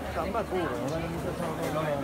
Tambah kurang, kalau kita sama orang.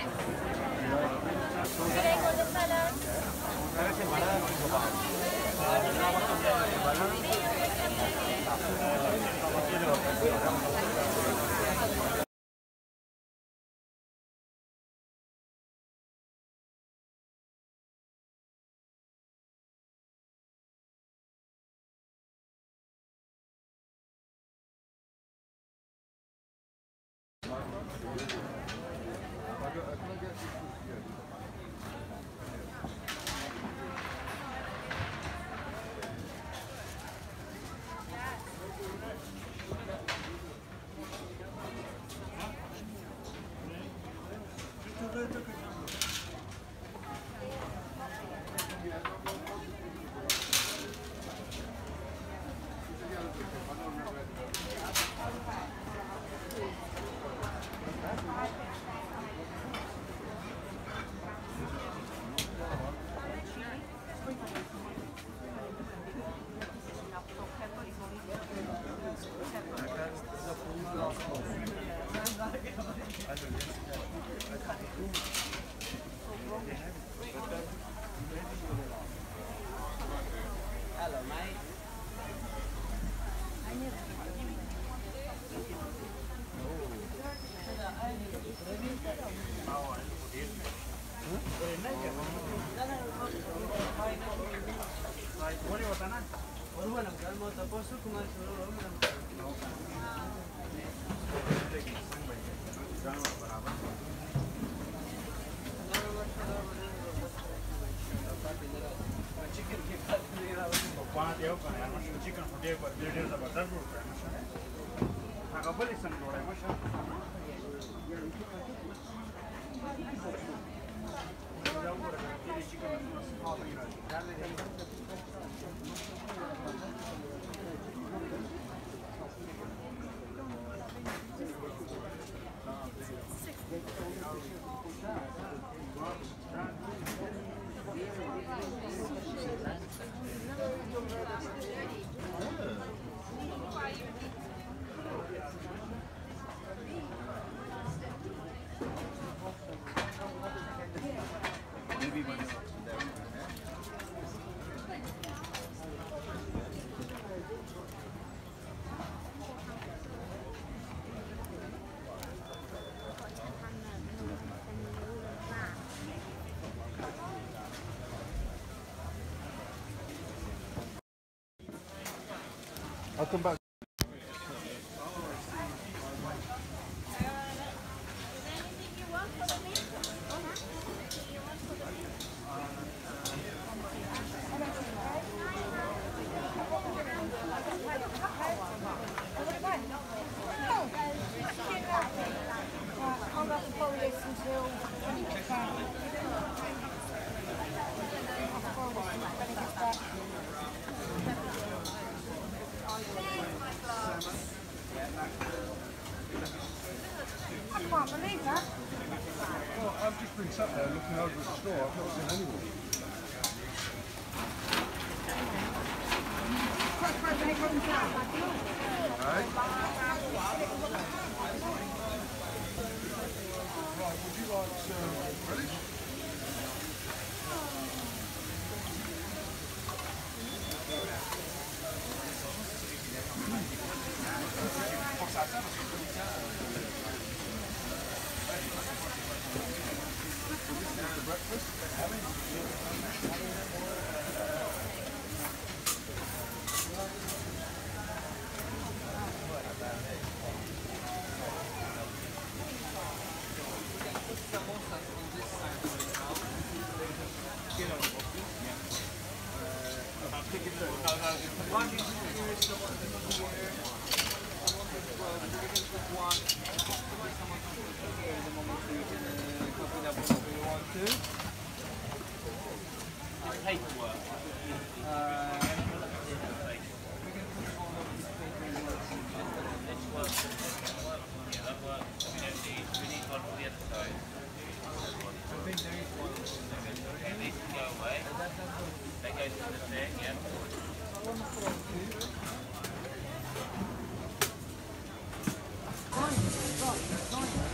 Hello, mate. I'll come back. I'll have to follow this until when he gets back. I'll follow this when he gets back. I can't believe that. Well, I've just been sat there looking over at the store. I've not seen anyone. Right? Right, would you like ready? Paperwork. We need one for the other side. I think there is one. It needs to go away. That goes to the thing, yeah. Right, right.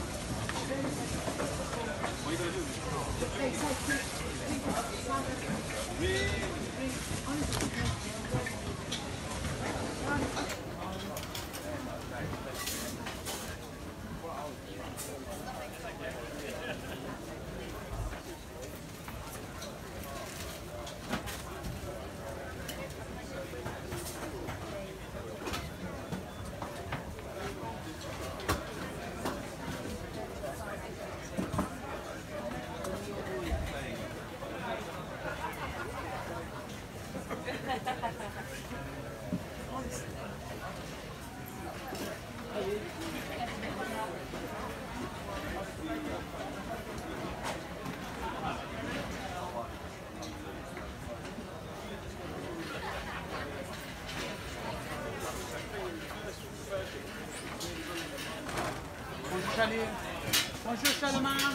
Salut. Bonjour Charlemagne.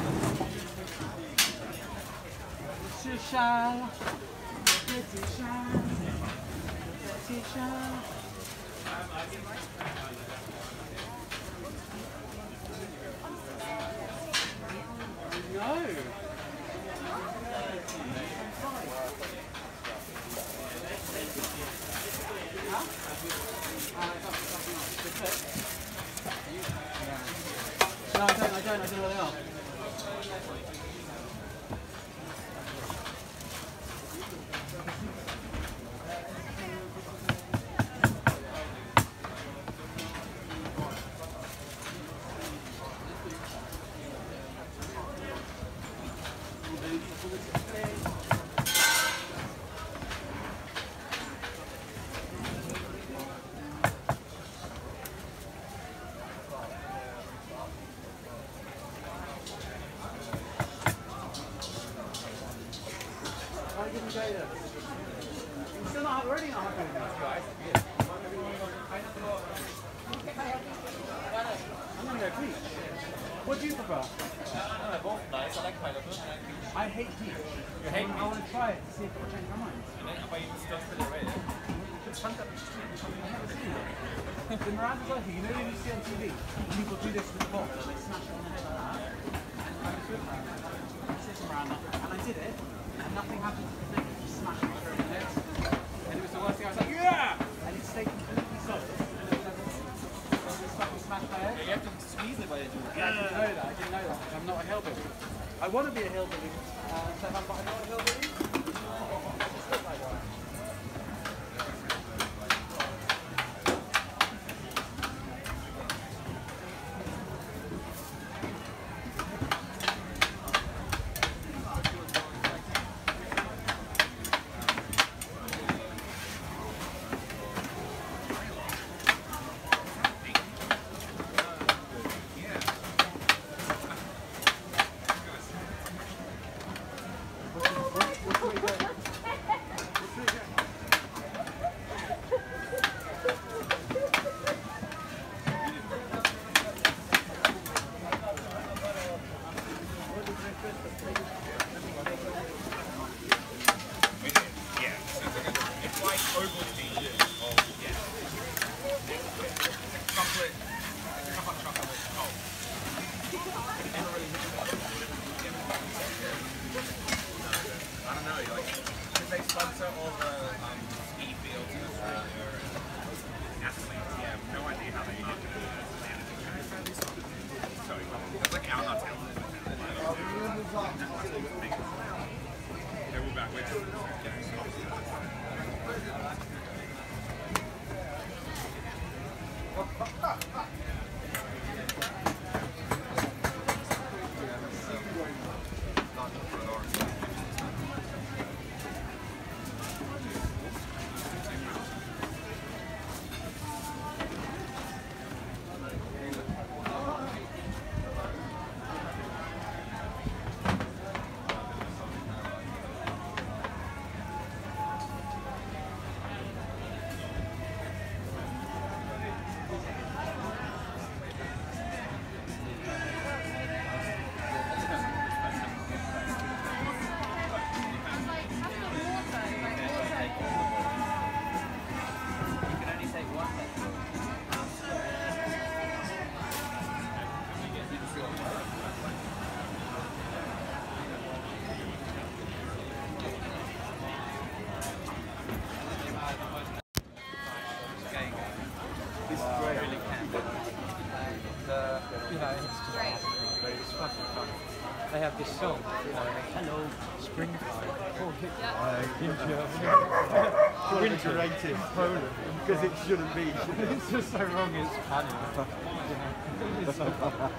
Monsieur Charles. Petit Charles. Petit Charles. No. No, I don't know where they are. You're still not already not happy with these guys. I'm gonna go peach. What do you prefer? They're both nice. I like pineapple. I hate peach. You hate I want to try it to see if it'll change my mind. But you just put it away. The Miranda's like, you know when you see on TV, people do this with the ball, and they smash it on the head like that. I said to Miranda, and I did it, and nothing happened to the thing, it just smashed it through the head. And it was the worst thing, I was like, yeah! And it stayed completely solid, and it was fucking smashed my head. You have to squeeze it by it. I didn't know that, I'm not a hillbilly. I want to be a hillbilly, but I'm not a hillbilly. I just look like one. They have this song, hello, springtime, winter in Poland, because it shouldn't be. It's just so wrong, it's funny. It's so funny.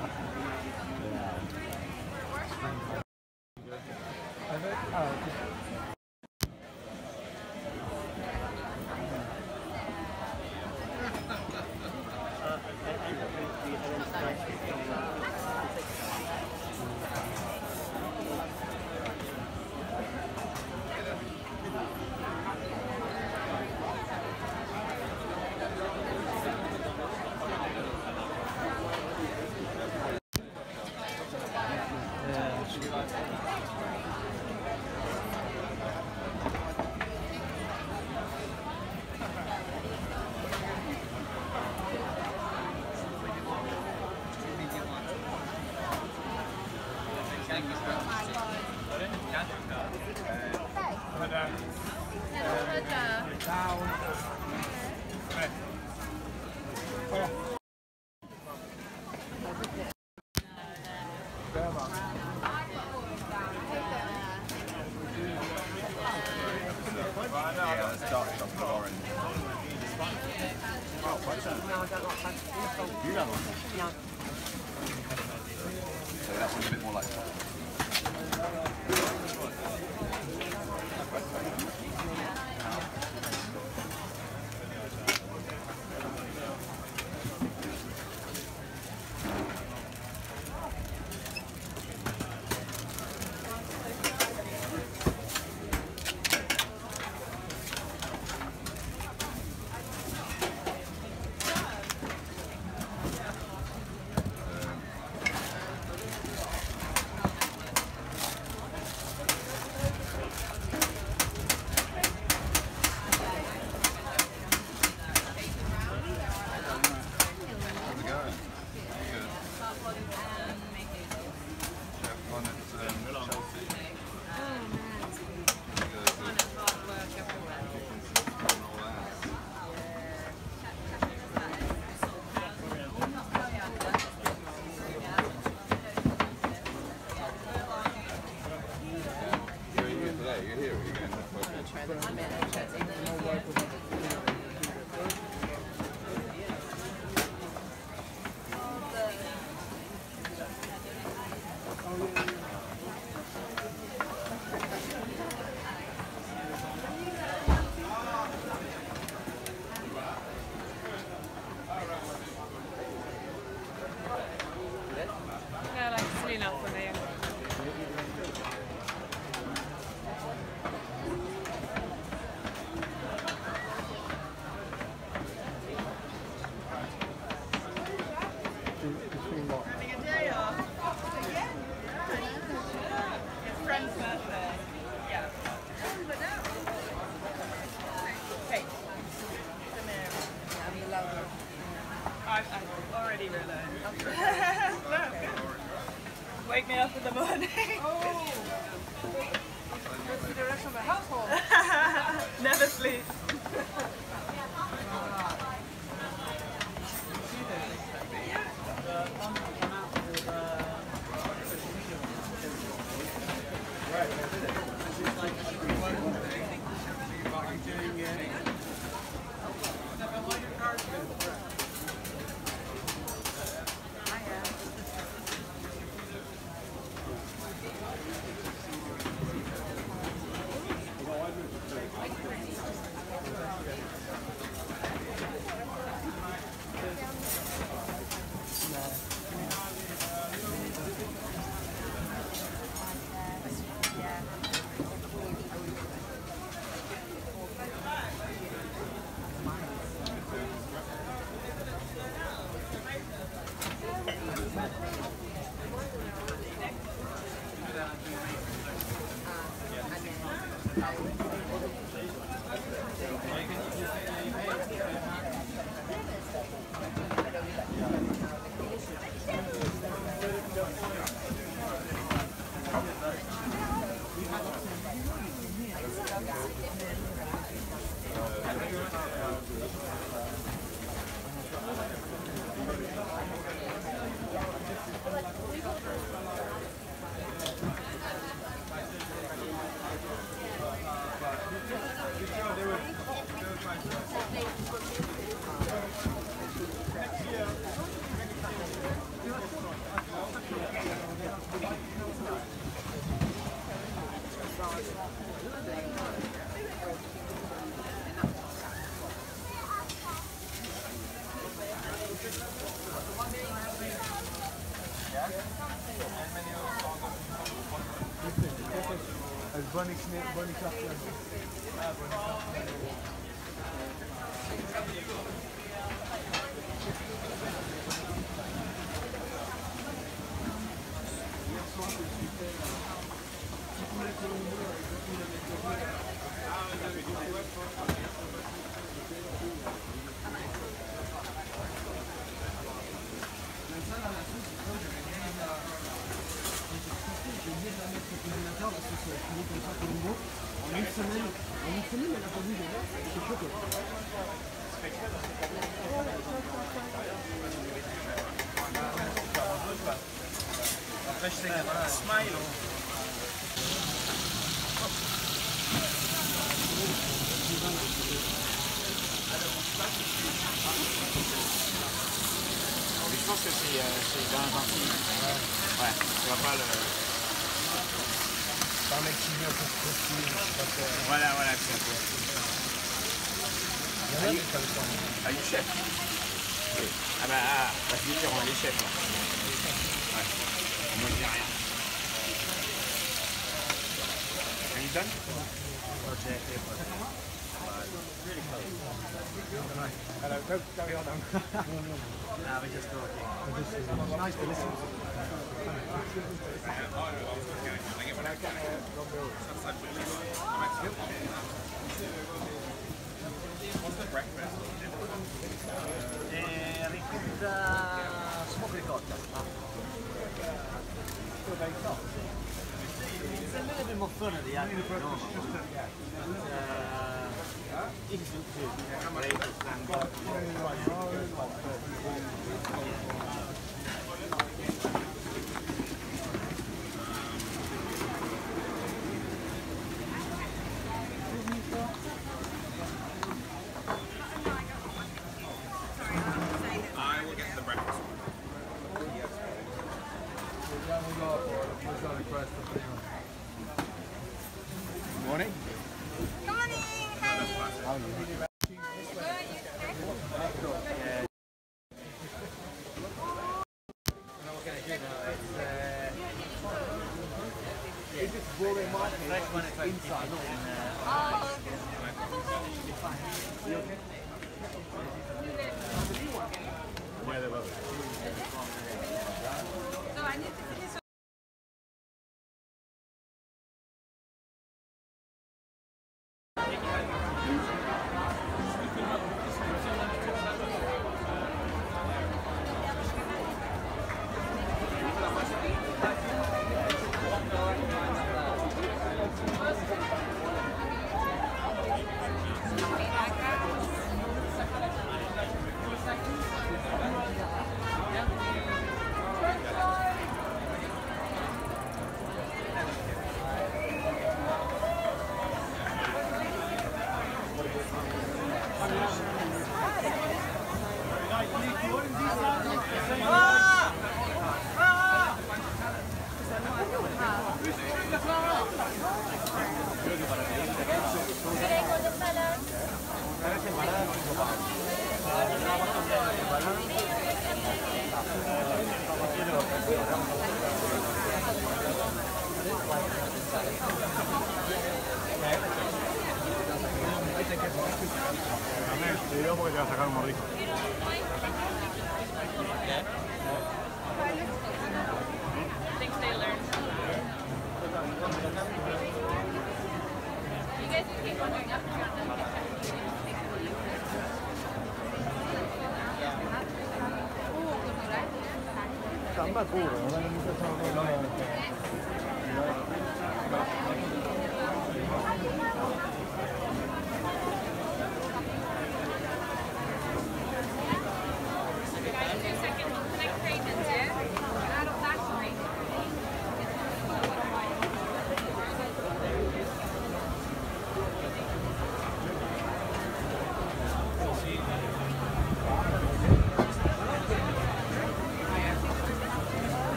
Yeah, it's dark chocolate orange. Oh, what's that? No, I don't like fancy. You don't like it? No. So that one's a bit more like chocolate. Yeah, like clean up for me. Having a day off. His friend's birthday. Yeah. Hey. Samira. I've already realised. Look. Wake me up in the morning. That's the rest of the household. Never sleep. Bunny snake, bunny chocolate. de la mettre au congélateur, la sauce finie comme ça, Colombo. En une semaine, elle a pas bougé. C'est choqué. Après, je sais qu'il y a un smile. Je pense que c'est dans l'intensité. Ouais, tu vas pas le... Pas un mec qui vient pour se prostituer, Voilà, c'est un peu... il y en a qui comme ça. Ah, il est chef. Ah bah, c'est différent, il est chef. Là. Ouais. Moi, je dis rien. Can you done? Hello, go carry on. Nah, we're just talking. It's nice to listen to. What's the breakfast? Ricotta smoked ricotta. It's a little bit more fun at the end. Easy to do. I will get the breakfast. Morning. Morning, hey. So I need to finish. Cuidado porque te va a sacar un mordisco. Thanks, Taylor. You guys can keep wondering up Gamba puro, non è mica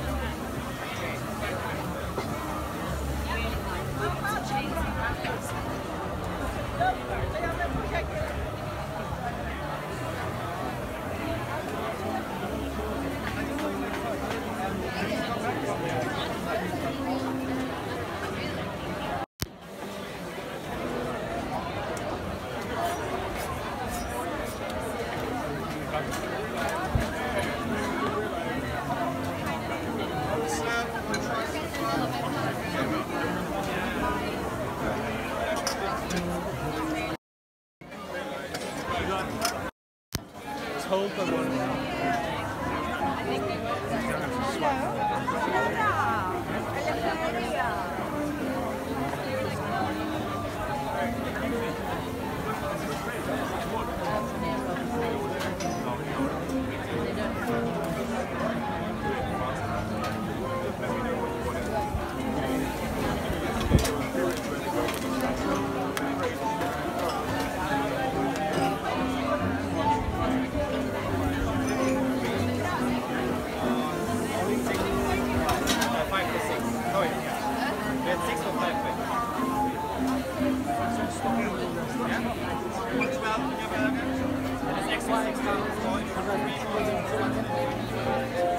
What about changing rabbits? It's XY.